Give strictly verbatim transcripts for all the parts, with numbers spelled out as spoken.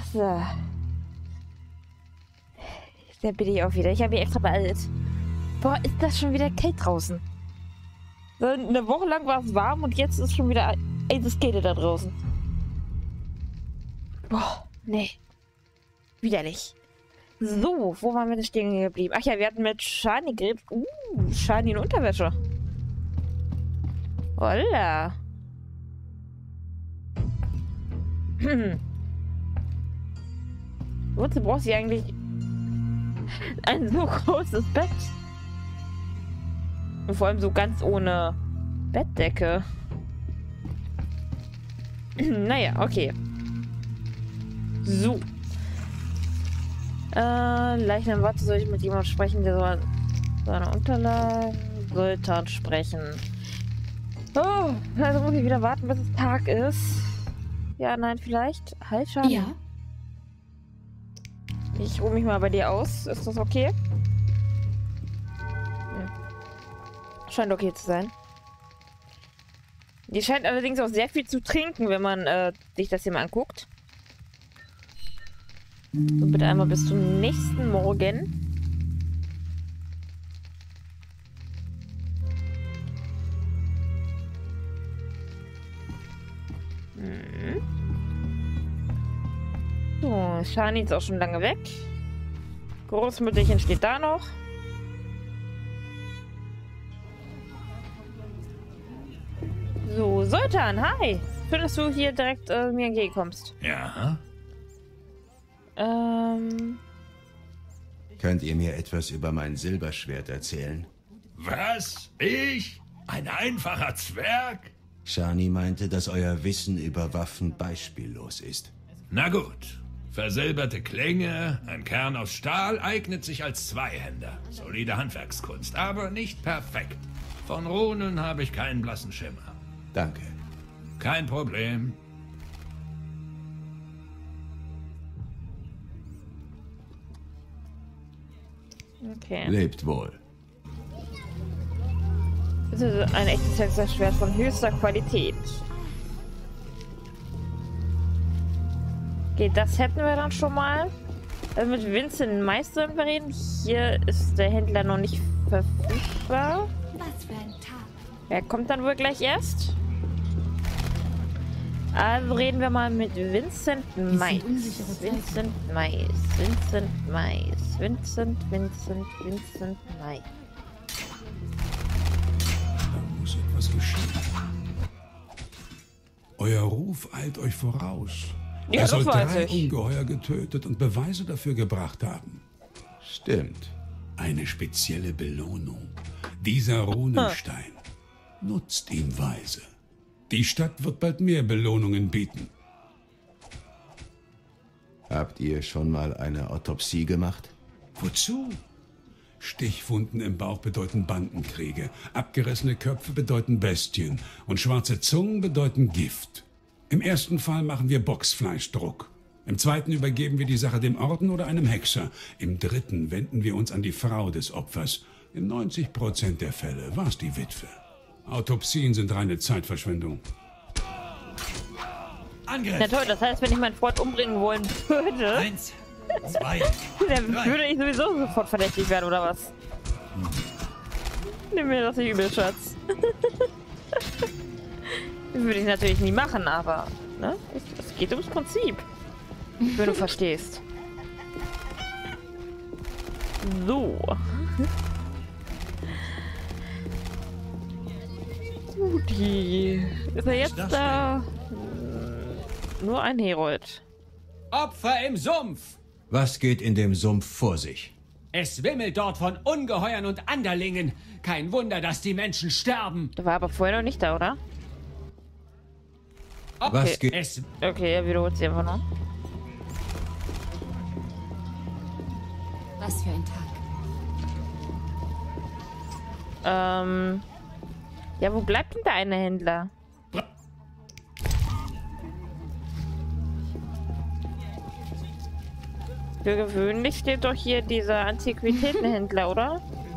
so. Da bin ich auch wieder. Ich habe mich extra beeilt. Boah, ist das schon wieder kalt draußen. So, eine Woche lang war es warm und jetzt ist schon wieder eises Kälte da draußen. Boah, nee. Widerlich. So, wo waren wir denn stehen geblieben? Ach ja, wir hatten mit Shani geredet. Uh, Shani in Unterwäsche. Holla. Hm. Wozu braucht sie eigentlich ein so großes Bett? Und vor allem so ganz ohne Bettdecke. Naja, okay. So. Äh, Leichnam, warte, soll ich mit jemandem sprechen, der so seine Unterlagen Sultan sprechen. Oh, also muss ich wieder warten, bis es Tag ist. Ja, nein, vielleicht. Halt, schade. Ja. Ich ruhe mich mal bei dir aus. Ist das okay? Hm. Scheint okay zu sein. Die scheint allerdings auch sehr viel zu trinken, wenn man äh, sich das hier mal anguckt. So, bitte einmal bis zum nächsten Morgen. Hm. So, Shani ist auch schon lange weg. Großmütterchen steht da noch. So, Sultan, hi. Schön, dass du hier direkt äh, mir entgegenkommst. Ja? Ähm... Könnt ihr mir etwas über mein Silberschwert erzählen? Was? Ich? Ein einfacher Zwerg? Shani meinte, dass euer Wissen über Waffen beispiellos ist. Na gut. Versilberte Klinge, ein Kern aus Stahl eignet sich als Zweihänder. Solide Handwerkskunst, aber nicht perfekt. Von Runen habe ich keinen blassen Schimmer. Danke. Kein Problem. Okay. Lebt wohl. Das ist ein echtes Hexerschwert von höchster Qualität. Okay, das hätten wir dann schon mal. Also mit Vincent Meister sollen wir reden. Hier ist der Händler noch nicht verfügbar. Was für ein Tag. Er kommt dann wohl gleich erst. Also reden wir mal mit Vincent Mais. Vincent Mais. Vincent Mais. Vincent, Vincent, Vincent Mais. Da muss etwas geschehen. Euer Ruf eilt euch voraus. Ja, er soll das weiß drei ich. Ungeheuer getötet und Beweise dafür gebracht haben. Stimmt. Eine spezielle Belohnung. Dieser Runenstein. Nutzt ihn weise. Die Stadt wird bald mehr Belohnungen bieten. Habt ihr schon mal eine Autopsie gemacht? Wozu? Stichwunden im Bauch bedeuten Bandenkriege. Abgerissene Köpfe bedeuten Bestien. Und schwarze Zungen bedeuten Gift. Im ersten Fall machen wir Boxfleischdruck. Im zweiten übergeben wir die Sache dem Orden oder einem Hexer. Im dritten wenden wir uns an die Frau des Opfers. In neunzig Prozent der Fälle war es die Witwe. Autopsien sind reine Zeitverschwendung. Angriff! Na toll, das heißt, wenn ich meinen Freund umbringen wollen würde, Eins, zwei, dann drei. würde ich sowieso sofort verdächtig werden, oder was? Nimm mir das nicht übel, Schatz. Das würde ich natürlich nie machen, aber ne? es, es geht ums Prinzip. Wenn du verstehst. So. Guti. Ist er jetzt das da? Nur ein Herold. Opfer im Sumpf! Was geht in dem Sumpf vor sich? Es wimmelt dort von Ungeheuern und Anderlingen. Kein Wunder, dass die Menschen sterben. Der war aber vorher noch nicht da, oder? Okay. Was geht? Es Okay, er wiederholt sich einfach noch. Was für ein Tag. Ähm. Ja, wo bleibt denn der eine Händler? Für gewöhnlich steht doch hier dieser Antiquitätenhändler, oder?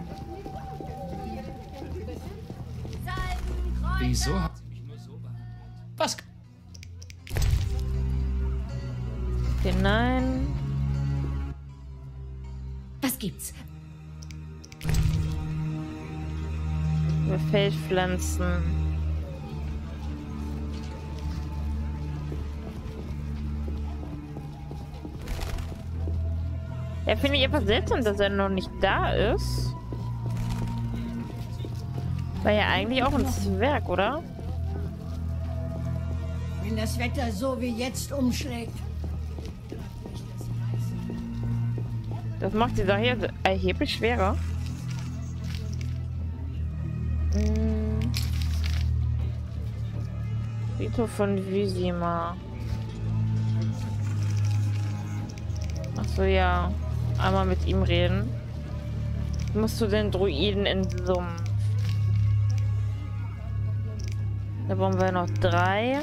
Wieso hat sie mich nur so behandelt? Was? Okay, nein. Was gibt's? Über Feldpflanzen. Ja, finde ich etwas seltsam, dass er noch nicht da ist. War ja eigentlich auch ein Zwerg, oder? Wenn das Wetter so wie jetzt umschlägt. Das macht die Sache hier erheblich schwerer. Hm. Friedhof von Vizima. Achso, ja. Einmal mit ihm reden. Musst du den Druiden in Sumpf. Da brauchen wir noch drei.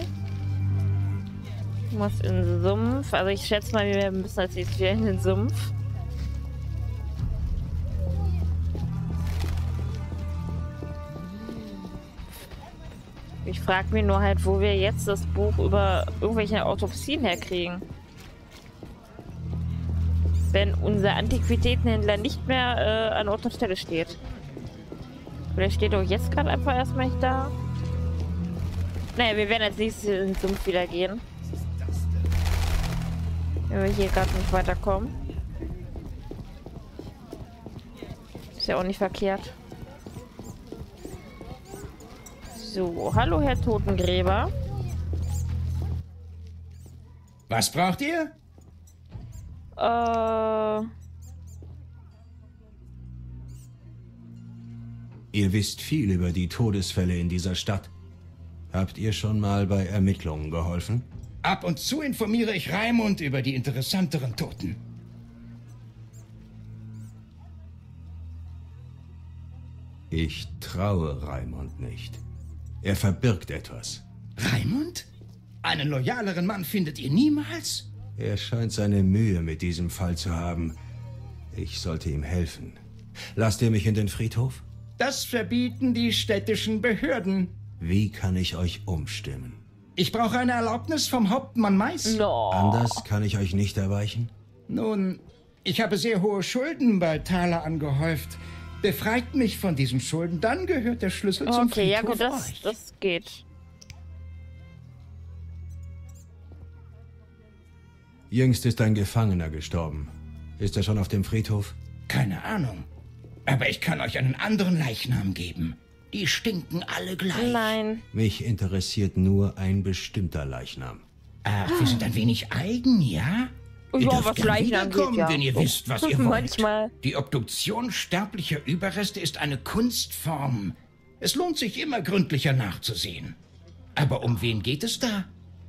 Du musst in den Sumpf. Also ich schätze mal, wir müssen als nächstes wieder in den Sumpf. Ich frage mich nur halt, wo wir jetzt das Buch über irgendwelche Autopsien herkriegen. Wenn unser Antiquitätenhändler nicht mehr äh, an Ort und Stelle steht. Vielleicht steht doch jetzt gerade einfach erstmal nicht da. Naja, wir werden als nächstes in den Sumpf wieder gehen. Wenn wir hier gerade nicht weiterkommen. Ist ja auch nicht verkehrt. So, hallo Herr Totengräber. Was braucht ihr? Äh... Ihr wisst viel über die Todesfälle in dieser Stadt. Habt ihr schon mal bei Ermittlungen geholfen? Ab und zu informiere ich Raimund über die interessanteren Toten. Ich traue Raimund nicht. Er verbirgt etwas. Raimund? Einen loyaleren Mann findet ihr niemals? Er scheint seine Mühe mit diesem Fall zu haben. Ich sollte ihm helfen. Lasst ihr mich in den Friedhof? Das verbieten die städtischen Behörden. Wie kann ich euch umstimmen? Ich brauche eine Erlaubnis vom Hauptmann Mais. No. Anders kann ich euch nicht erweichen? Nun, ich habe sehr hohe Schulden bei Thaler angehäuft. Befreit mich von diesen Schulden, dann gehört der Schlüssel zum Friedhof Okay, ja gut, das, euch. das geht. Jüngst ist ein Gefangener gestorben. Ist er schon auf dem Friedhof? Keine Ahnung. Aber ich kann euch einen anderen Leichnam geben. Die stinken alle gleich. Nein. Mich interessiert nur ein bestimmter Leichnam. Ach, wir sind ein wenig eigen, ja? Ja, Ihr dürft was gern Leichnam wiederkommen, geht, ja. wenn ihr wisst, was ihr wollt. Manchmal. Die Obduktion sterblicher Überreste ist eine Kunstform. Es lohnt sich immer gründlicher nachzusehen. Aber um wen geht es da?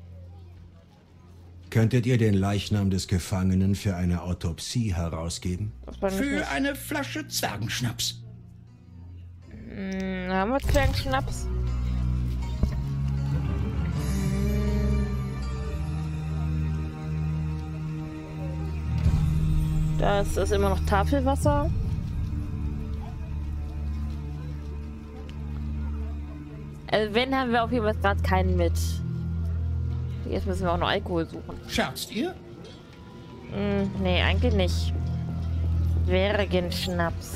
Könntet ihr den Leichnam des Gefangenen für eine Autopsie herausgeben? Das war nicht Für nicht. eine Flasche Zwergenschnaps. Hm, haben wir Zwergenschnaps? Das ist immer noch Tafelwasser. Also wenn, haben wir auf jeden Fall gerade keinen mit. Jetzt müssen wir auch noch Alkohol suchen. Scherzt ihr? Hm, nee, eigentlich nicht. Zwergenschnaps.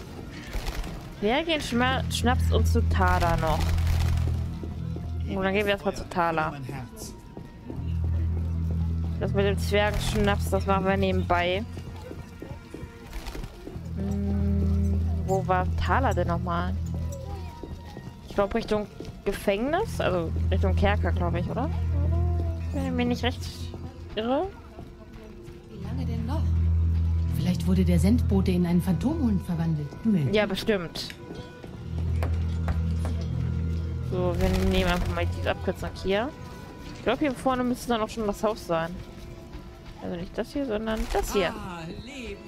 Zwergenschnaps und zu Thaler noch. Und dann gehen wir erstmal zu Thaler. Das mit dem Zwergenschnaps, das machen wir nebenbei. Hm, wo war Thaler denn nochmal? Ich glaube Richtung Gefängnis, also Richtung Kerker, glaube ich, oder? Wenn ich mich nicht recht irre. Wie lange denn noch? Vielleicht wurde der Sendbote in einen Phantomhund verwandelt. Möglich. Ja, bestimmt. So, wir nehmen einfach mal diese Abkürzung hier. Ich glaube, hier vorne müsste dann auch schon das Haus sein. Also nicht das hier, sondern das hier. Ah, Leben.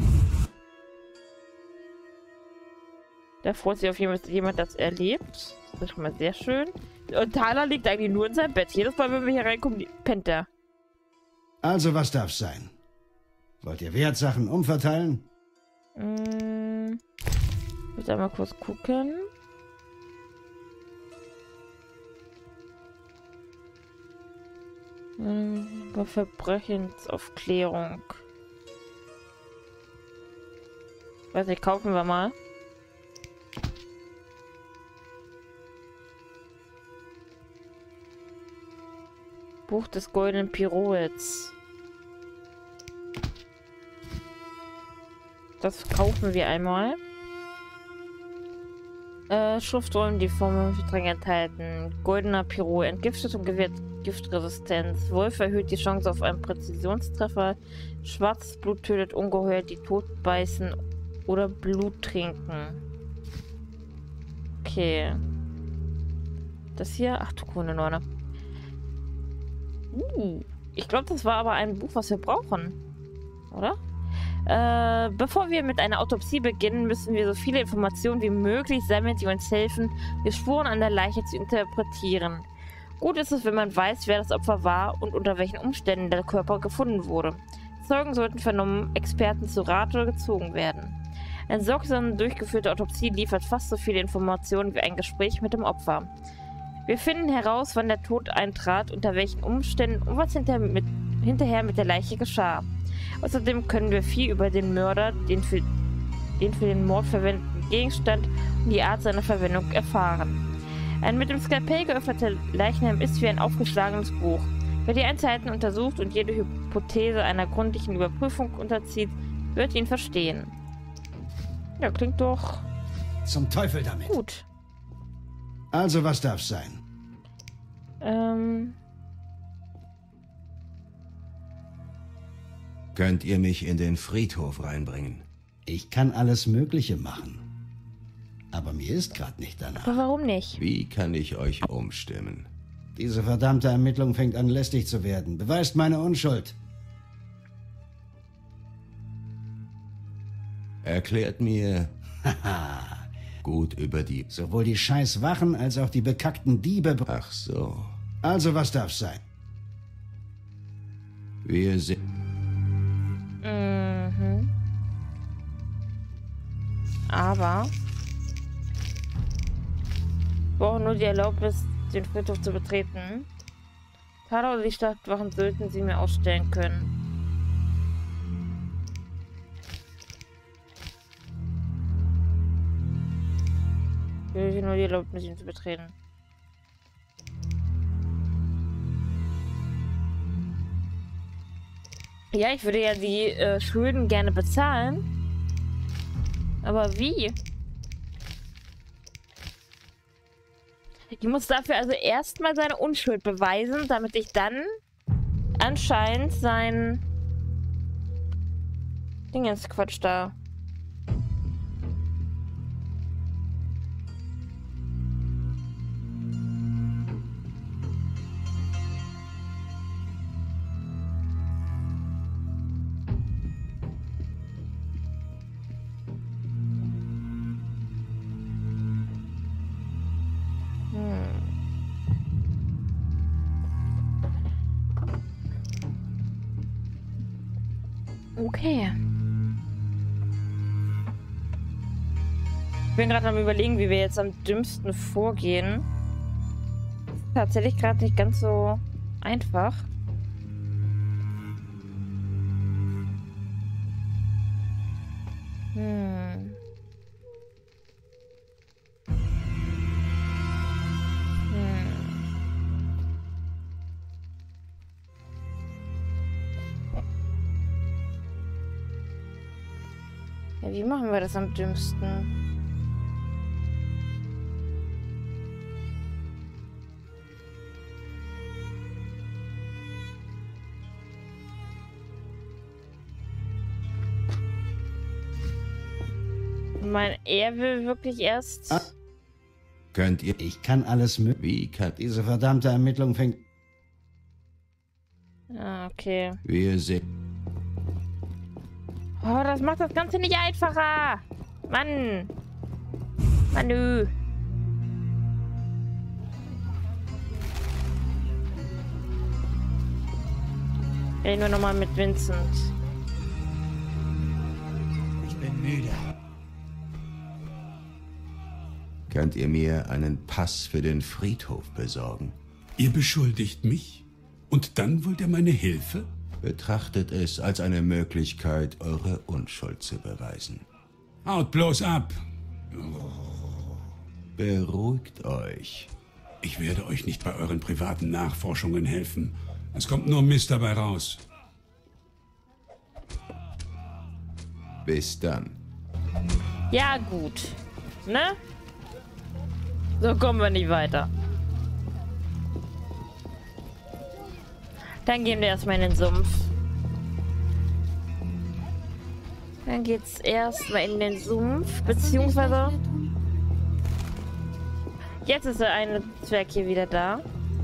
Da freut sich auf jeden Fall jemand, das erlebt. Das ist schon mal sehr schön. Und Thaler liegt eigentlich nur in seinem Bett. Jedes Mal, wenn wir hier reinkommen, pennt er. Also, was darf's sein? Wollt ihr Wertsachen umverteilen? Hm. Ich muss einmal kurz gucken. Über Verbrechensaufklärung. Weiß nicht, kaufen wir mal. Buch des Goldenen Pirouets. Das kaufen wir einmal. Äh, Schriftrollen, die Formeln für Tränke enthalten. Goldener Pirouet entgiftet und gewährt Giftresistenz. Wolf erhöht die Chance auf einen Präzisionstreffer. Schwarzes Blut tötet Ungeheuer, die tot beißen oder Blut trinken. Okay. Das hier? Ach du grüne Neune. Uh, ich glaube, das war aber ein Buch, was wir brauchen. Oder? Äh, bevor wir mit einer Autopsie beginnen, müssen wir so viele Informationen wie möglich sammeln, die uns helfen, die Spuren an der Leiche zu interpretieren. Gut ist es, wenn man weiß, wer das Opfer war und unter welchen Umständen der Körper gefunden wurde. Zeugen sollten vernommen, Experten zu Rate gezogen werden. Eine sorgsam durchgeführte Autopsie liefert fast so viele Informationen wie ein Gespräch mit dem Opfer. Wir finden heraus, wann der Tod eintrat, unter welchen Umständen und was hinter mit, hinterher mit der Leiche geschah. Außerdem können wir viel über den Mörder, den für den, für den Mord verwendeten Gegenstand und die Art seiner Verwendung erfahren. Ein mit dem Skalpell geöffneter Leichnam ist wie ein aufgeschlagenes Buch. Wer die Einzelheiten untersucht und jede Hypothese einer gründlichen Überprüfung unterzieht, wird ihn verstehen. Ja, klingt doch... Zum Teufel damit. Gut. Also, was darf's sein? Ähm... Könnt ihr mich in den Friedhof reinbringen? Ich kann alles Mögliche machen. Aber mir ist gerade nicht danach. Aber warum nicht? Wie kann ich euch umstimmen? Diese verdammte Ermittlung fängt an, lästig zu werden. Beweist meine Unschuld. Erklärt mir gut über die... Sowohl die scheiß Wachen als auch die bekackten Diebe... Ach so. Also, was darf's sein? Wir sind... Mhm. Aber... Wir brauchen nur die Erlaubnis, den Friedhof zu betreten. Tada oder die Stadtwachen sollten sie mir ausstellen können. Ich will hier nur die Erlaubnis, ihn zu betreten. Ja, ich würde ja die äh, Schulden gerne bezahlen. Aber wie? Ich muss dafür also erstmal seine Unschuld beweisen, damit ich dann anscheinend sein Dingensquatsch da. Okay. Ich bin gerade am Überlegen, wie wir jetzt am dümmsten vorgehen. Tatsächlich gerade nicht ganz so einfach. Hm. Ja, wie machen wir das am dümmsten? Ich meine, er will wirklich erst... Ah. Könnt ihr... Ich kann alles mögliche. Wie kann... Diese verdammte Ermittlung fängt... Ah, okay. Wir sind... Oh, das macht das Ganze nicht einfacher. Mann. Mann, Ich rede nur nochmal mit Vincent. Ich bin müde. Könnt ihr mir einen Pass für den Friedhof besorgen? Ihr beschuldigt mich? Und dann wollt ihr meine Hilfe? Betrachtet es als eine Möglichkeit, eure Unschuld zu beweisen. Haut bloß ab. Beruhigt euch. Ich werde euch nicht bei euren privaten Nachforschungen helfen. Es kommt nur Mist dabei raus. Bis dann. Ja, gut. Ne? So kommen wir nicht weiter. Dann gehen wir erstmal in den Sumpf. Dann geht's erstmal in den Sumpf, beziehungsweise... Jetzt ist der eine Zwerg hier wieder da.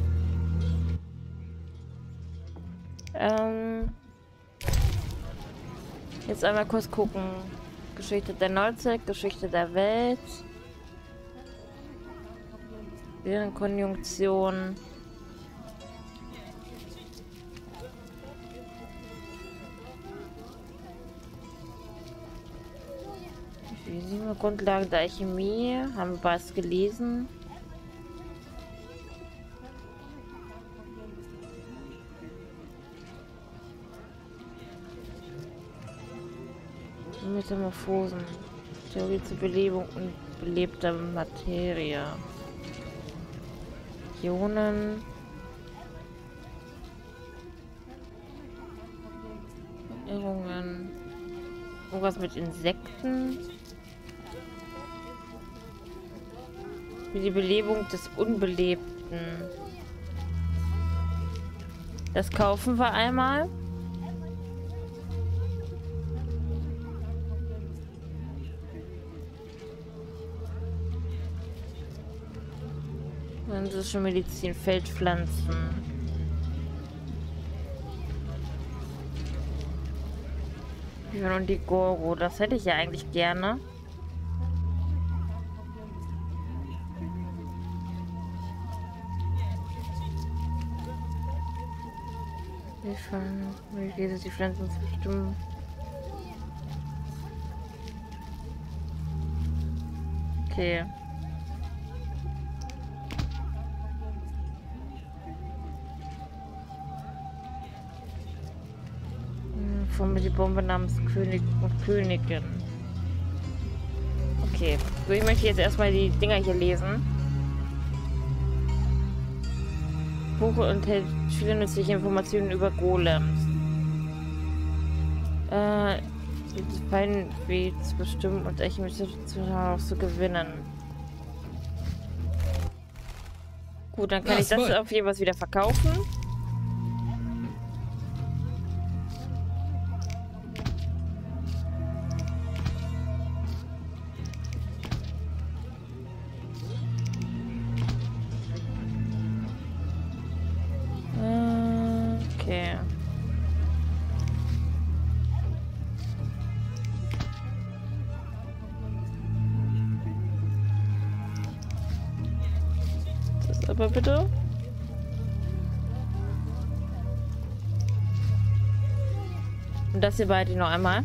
Ähm... Jetzt einmal kurz gucken. Geschichte der Neuzeit, Geschichte der Welt. Deren Konjunktion. Wie sehen wir Grundlagen der Alchemie? Haben wir was gelesen? Metamorphosen. Theorie zur Belebung und belebter Materie. Ionen. Irrungen. Irgendwas mit Insekten. Wie die Belebung des Unbelebten. Das kaufen wir einmal. Französische Medizin, Feldpflanzen. Und die Goro, das hätte ich ja eigentlich gerne. Wie von, wie geht es die Pflanzen zu bestimmen? Okay. Von mir die Bombe namens König und Königin. Okay. So, ich möchte jetzt erstmal die Dinger hier lesen. Buch enthält viele nützliche Informationen über Golems. Äh, Feindweh zu bestimmen und Alchemische zu gewinnen. Gut, dann kann das ich das auf jeden Fall wieder verkaufen. Okay. Das aber bitte. Und das hier beide noch einmal.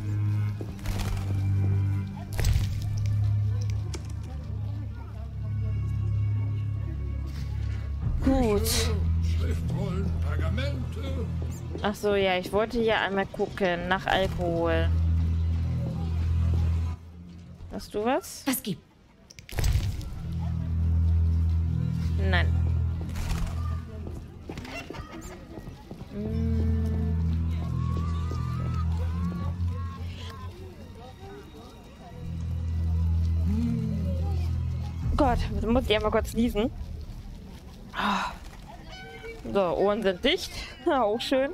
Gut. Ach so, ja, ich wollte ja einmal gucken nach Alkohol. Hast du was? Was gibt? Nein. Hm. Gott, das muss ich einmal kurz niesen. So, Ohren sind dicht. Auch schön.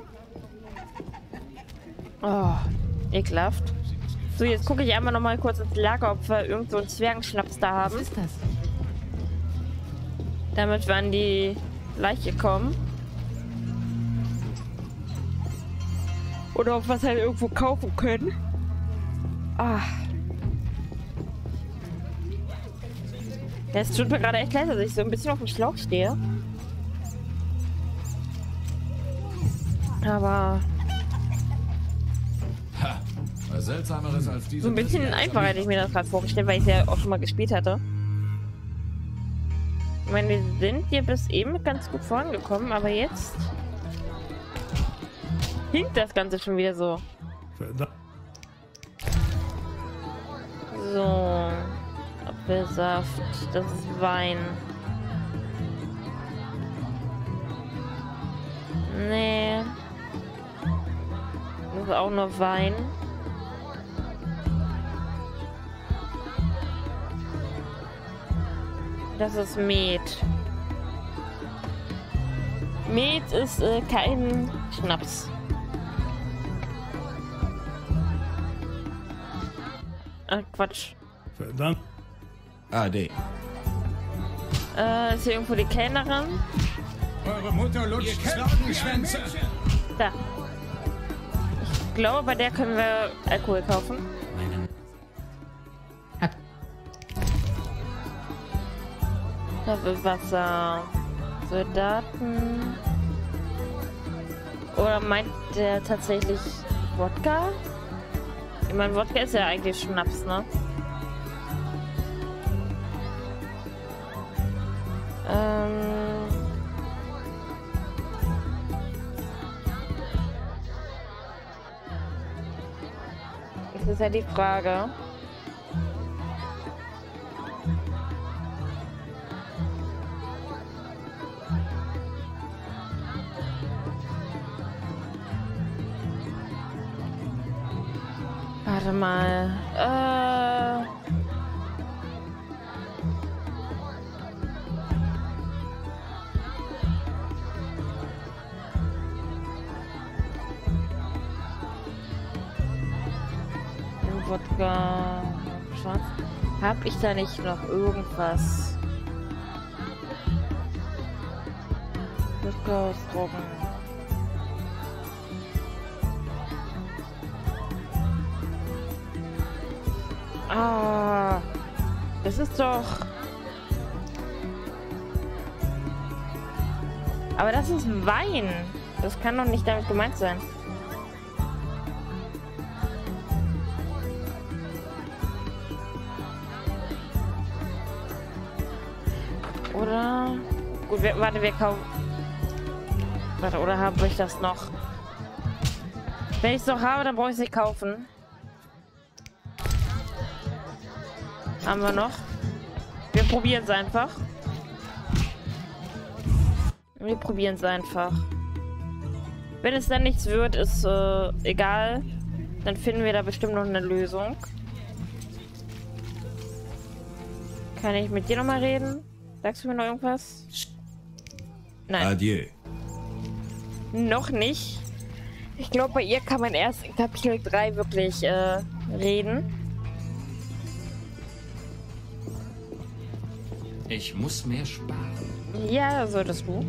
Oh, ekelhaft. So, jetzt gucke ich einmal noch mal kurz ins Lager, ob wir irgend so einen Zwergenschnaps da haben. Was ist das? Damit wir an die Leiche kommen. Oder ob wir es halt irgendwo kaufen können. Ah. Das tut mir gerade echt leid, dass ich so ein bisschen auf dem Schlauch stehe. Aber... Ha, was Seltsameres als diese... So ein bisschen einfacher hätte ich mir das gerade vorgestellt, weil ich es ja auch schon mal gespielt hatte. Ich meine, wir sind hier bis eben ganz gut vorangekommen, aber jetzt... hinkt das Ganze schon wieder so? Verdammt. So. Apfelsaft. Das ist Wein. Nee. Das ist auch nur Wein. Das ist Met. Met ist äh, kein Schnaps. Ach, Quatsch. Verdammt. A D. Äh, ist hier irgendwo die Kellnerin? Eure Mutter lutscht Zwergenschwänze. Da. Ich glaube, bei der können wir Alkohol kaufen. Da wird Wasser. Soldaten. Oder meint der tatsächlich Wodka? Ich meine, Wodka ist ja eigentlich Schnaps, ne? Ähm. Das ist ja die Frage. Warte mal. Äh. Wodka. Schwarz. Hab ich da nicht noch irgendwas? Wodka ausdrucken. Ah, das ist doch... Aber das ist Wein. Das kann doch nicht damit gemeint sein. Oder... Gut, wir, warte, wir kaufen... Warte, oder habe ich das noch? Wenn ich es noch habe, dann brauche ich es nicht kaufen. Haben wir noch. Wir probieren es einfach. Wir probieren es einfach. Wenn es dann nichts wird, ist äh, egal. Dann finden wir da bestimmt noch eine Lösung. Kann ich mit dir noch mal reden? Sagst du mir noch irgendwas? Nein. Adieu. Noch nicht. Ich glaube, bei ihr kann man erst in Kapitel drei wirklich äh, reden. Ich muss mehr sparen. Ja, solltest du.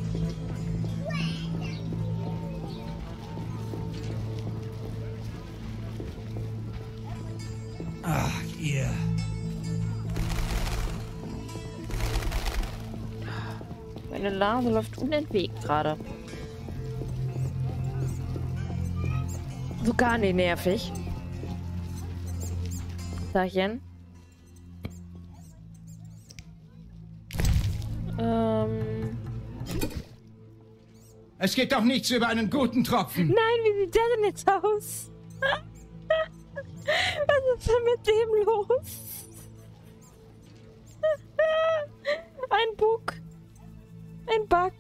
Ach, ihr. Meine Nase läuft unentwegt gerade. So gar nicht nervig. Sachchen. Ähm. Es geht doch nichts über einen guten Tropfen. Nein, wie sieht der denn jetzt aus? Was ist denn mit dem los? Ein Bug. Ein Bug.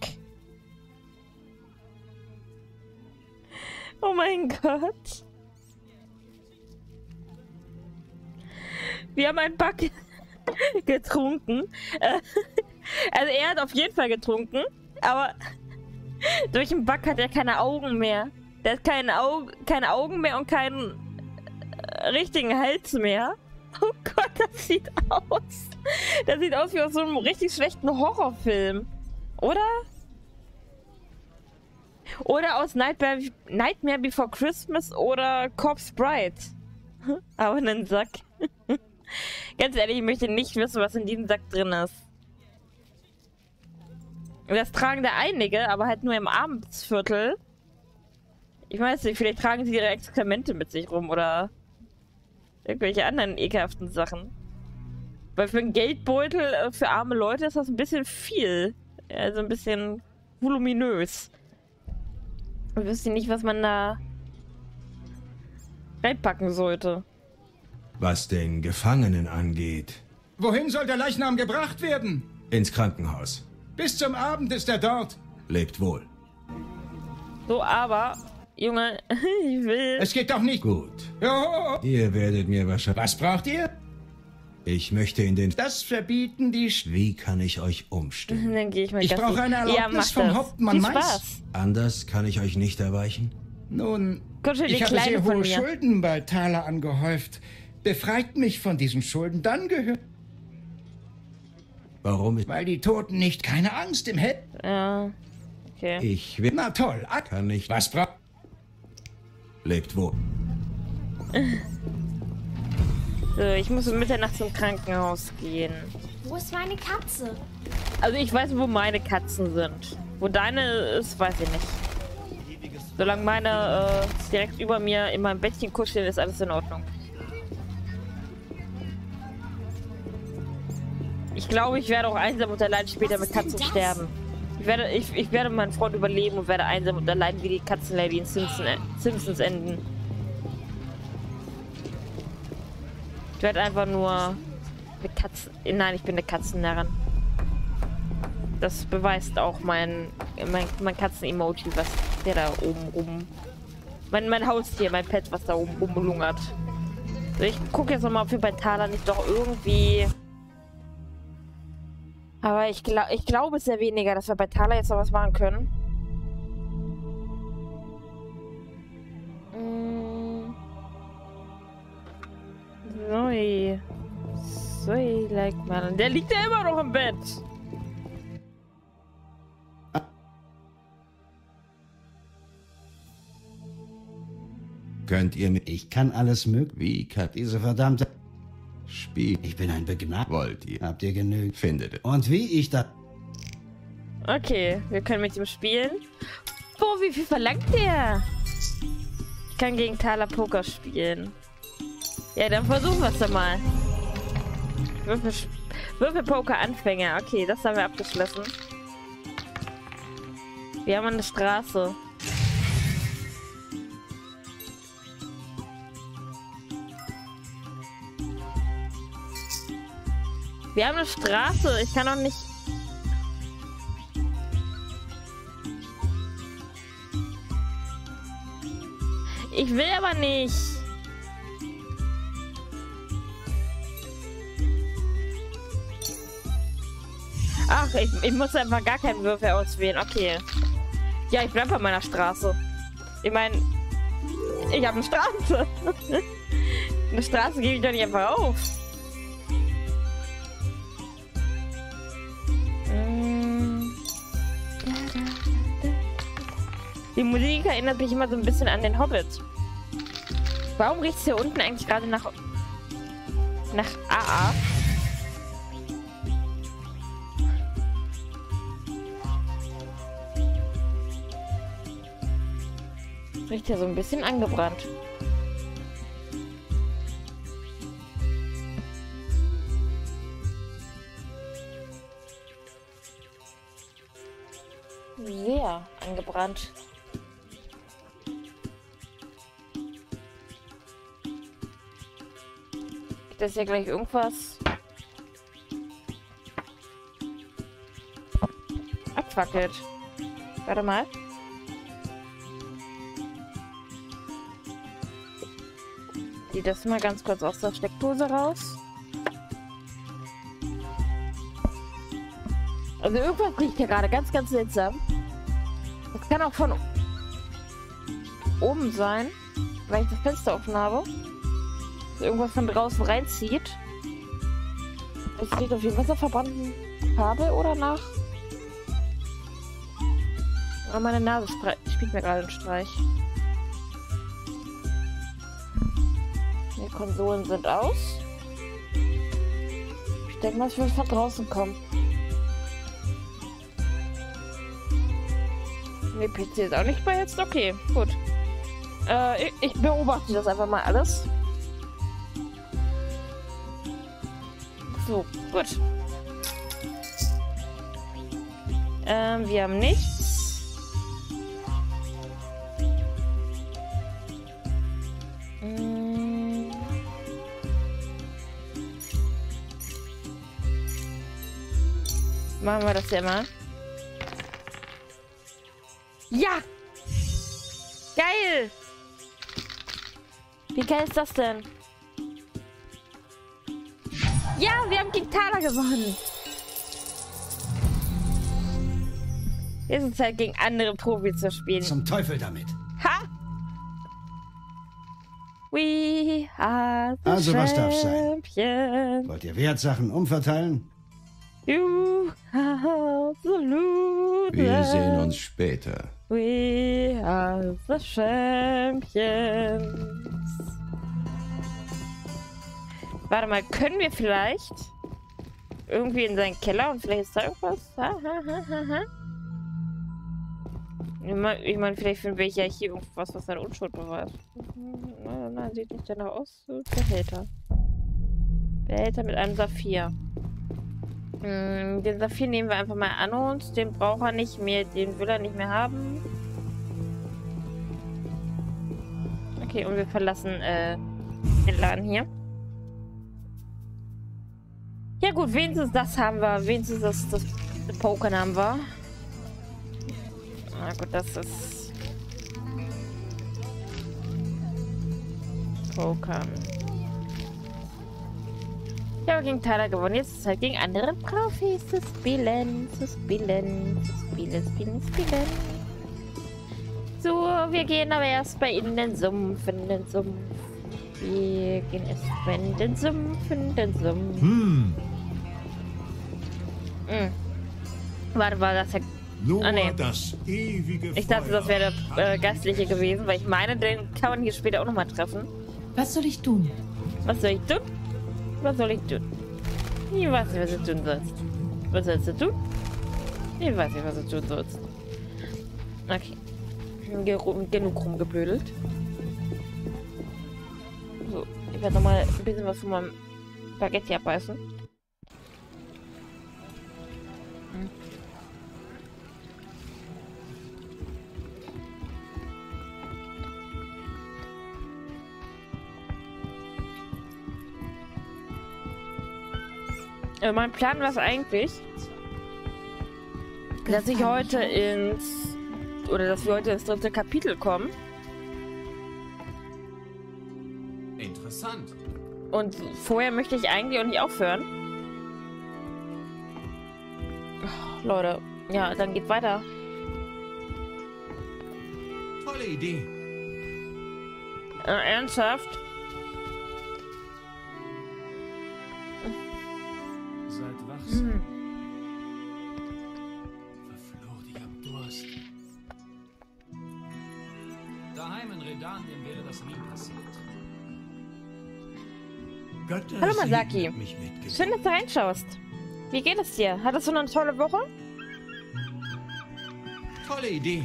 Oh mein Gott. Wir haben einen Bug getrunken. Also er hat auf jeden Fall getrunken, aber durch den Bug hat er keine Augen mehr. Der hat keine, Au keine Augen mehr und keinen äh, richtigen Hals mehr. Oh Gott, das sieht aus. Das sieht aus wie aus so einem richtig schlechten Horrorfilm. Oder? Oder aus Nightmare, Nightmare Before Christmas oder Corpse Bride. Aber einen Sack. Ganz ehrlich, ich möchte nicht wissen, was in diesem Sack drin ist. Das tragen da einige, aber halt nur im Abendsviertel. Ich weiß nicht, vielleicht tragen sie ihre Exkremente mit sich rum oder irgendwelche anderen ekelhaften Sachen. Weil für einen Geldbeutel für arme Leute ist das ein bisschen viel. Also ein bisschen voluminös. Ich wüsste nicht, was man da reinpacken sollte. Was den Gefangenen angeht. Wohin soll der Leichnam gebracht werden? Ins Krankenhaus. Bis zum Abend ist er dort. Lebt wohl. So, aber, Junge, ich will... Es geht doch nicht. Gut. Jo. Ihr werdet mir wahrscheinlich... Was braucht ihr? Ich möchte in den... Das verbieten die... Sch Wie kann ich euch umstimmen? Dann gehe ich mal Ich Gassi. brauche eine Erlaubnis ja, mach vom das. Hauptmann Viel Mais. Spaß. Anders kann ich euch nicht erweichen? Nun, Gott, die ich habe Kleine sehr von hohe mir. Schulden bei Thaler angehäuft. Befreit mich von diesen Schulden, dann gehört... Warum? Ich, Weil die Toten nicht keine Angst im Head... Ja, okay. ich will... Na toll, ah, Kann nicht... was braucht... Lebt wohl. So, ich muss um Mitternacht zum Krankenhaus gehen. Wo ist meine Katze? Also ich weiß, wo meine Katzen sind. Wo deine ist, weiß ich nicht. Solange meine äh, direkt über mir in meinem Bettchen kuscheln, ist alles in Ordnung. Ich glaube, ich werde auch einsam und allein später mit Katzen sterben. Ich werde, ich, ich werde meinen Freund überleben und werde einsam und allein wie die Katzenlady in Simpson, äh, Simpsons enden. Ich werde einfach nur eine Katze... Nein, ich bin eine Katzennarrin. Das beweist auch mein, mein, mein Katzen-Emoji, was der da oben rum... Mein, mein Haustier, mein Pet, was da oben rumlungert. So, ich gucke jetzt nochmal, ob wir bei Thaler nicht doch irgendwie... Aber ich, glaub, ich glaube es ja weniger, dass wir bei Thaler jetzt noch was machen können. Mm. Zoe. Zoe, like man. Der liegt ja immer noch im Bett. Könnt ihr mit... Ich kann alles möglich. Wie kann... Diese verdammte... Spiel... Ich bin ein Begnadet. Wollt ihr? Habt ihr genügend? Findet es. Und wie ich da... Okay, wir können mit ihm spielen. Boah, wie viel verlangt der? Ich kann gegen Thaler Poker spielen. Ja, dann versuchen wir es doch mal. Würfel, Würfelpoker-Anfänger. Okay, das haben wir abgeschlossen. Wir haben eine Straße. Wir haben eine Straße. Ich kann doch nicht... Ich will aber nicht. Ach, ich, ich muss einfach gar keinen Würfel auswählen. Okay. Ja, ich bleibe bei meiner Straße. Ich meine, ich habe eine Straße. Eine Straße gebe ich doch nicht einfach auf. Die Musik erinnert mich immer so ein bisschen an den Hobbit. Warum riecht es hier unten eigentlich gerade nach... nach A A? Riecht ja so ein bisschen angebrannt. Sehr angebrannt. Das ist ja gleich irgendwas abfackelt. Warte mal. Die das mal ganz kurz aus der Steckdose raus. Also irgendwas riecht hier gerade ganz, ganz seltsam. Das kann auch von oben sein, weil ich das Fenster offen habe. Irgendwas von draußen reinzieht. Es riecht auf die wasserverbrannten Farbe oder nach. Aber meine Nase spielt mir gerade einen Streich. Die Konsolen sind aus. Ich denke mal, es wird von draußen kommen. Der P C ist auch nicht bei jetzt. Okay, gut. Äh, ich, ich beobachte das einfach mal alles. So, gut. Ähm, wir haben nichts. machen wir das ja mal. Ja! Geil! Wie geil ist das denn? Ja, wir haben gegen Thaler gewonnen. Jetzt ist es halt gegen andere Profis zu spielen. Zum Teufel damit. Ha! We are the Also, was darf's sein? champions. Wollt ihr Wertsachen umverteilen? You are the loser. Wir sehen uns später. We are the champions. Warte mal, können wir vielleicht irgendwie in seinen Keller und vielleicht ist da irgendwas? Ha, ha, ha, ha, ha. Ich meine, ich mein, vielleicht finden wir ja hier irgendwas, was seine Unschuld beweist. Nein, nein, sieht nicht danach aus. Behälter. Behälter mit einem Saphir. Hm, den Saphir nehmen wir einfach mal an uns. Den braucht er nicht mehr. Den will er nicht mehr haben. Okay, und wir verlassen äh, den Laden hier. Ja gut, wenigstens das haben wir. Wenigstens das, das, das Pokern haben wir. Na gut, das ist... Pokern. Ich habe gegen Thaler gewonnen. Jetzt ist es halt gegen andere Profis zu spielen. Zu spielen. Zu spielen, spielen, spielen. So, wir gehen aber erst bei in den Sumpf. In den Sumpf. Wir gehen erst in den Sumpf. In den Sumpf. Hm. Hm. Warte, war das ja... Nur ah, nee. das ewige Ich dachte, das wäre der äh, Geistliche gewesen, weil ich meine, den kann man hier später auch nochmal treffen. Was soll ich tun? Was soll ich tun? Was soll ich tun? Ich weiß nicht, was du tun sollst. Was sollst du tun? Ich weiß nicht, was du tun sollst. Okay. Genug rumgeblödelt. So, ich werde nochmal ein bisschen was von meinem Spaghetti abbeißen. Hm. Äh, mein Plan war es eigentlich, dass ich heute ins... oder dass wir heute ins dritte Kapitel kommen. Interessant. Und vorher möchte ich eigentlich auch nicht aufhören. Oh, Leute, ja, dann geht's weiter. Tolle Idee. Äh, ernsthaft? Seid wachsam. Hm. Verflucht, ich hab Durst. Daheim in Redan, dem wäre das nie passiert. Götter Hallo segnen Masaki. mich mit Gewinn. Schön, dass du reinschaust. Wie geht es dir? Hattest du noch eine tolle Woche? Tolle Idee.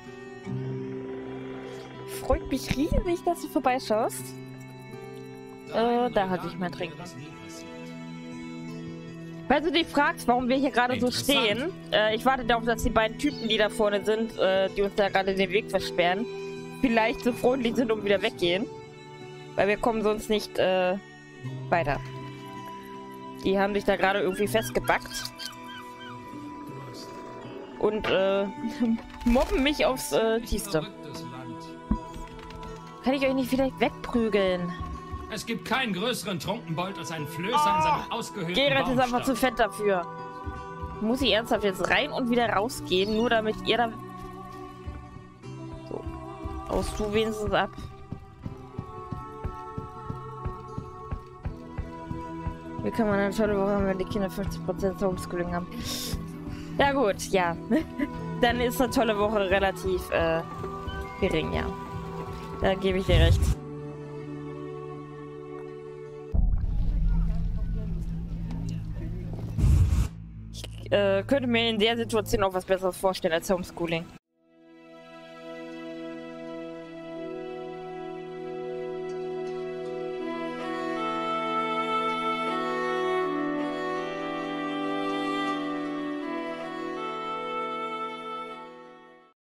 Freut mich riesig, dass du vorbeischaust. Äh, da hatte ich mein Trinken. Falls du dich fragst, warum wir hier gerade so stehen, äh, ich warte darauf, dass die beiden Typen, die da vorne sind, äh, die uns da gerade den Weg versperren, vielleicht so freundlich sind und wieder weggehen. Weil wir kommen sonst nicht äh, weiter. Die haben sich da gerade irgendwie festgebackt. Und äh, mobben mich aufs äh, Tiefste. Kann ich euch nicht vielleicht wegprügeln? Es gibt keinen größeren Trunkenbold als ein Flößer in seinem ausgehöhlten Gerrit ist einfach zu Baumstamm. fett dafür. Muss ich ernsthaft jetzt rein und wieder rausgehen, nur damit ihr da... So. Haust du wenigstens ab. Wie kann man eine tolle Woche haben, wenn die Kinder fünfzig Prozent Homeschooling haben? Ja gut, ja. Dann ist eine tolle Woche relativ äh, gering, ja. Da gebe ich dir recht. Ich äh, könnte mir in der Situation auch was Besseres vorstellen als Homeschooling.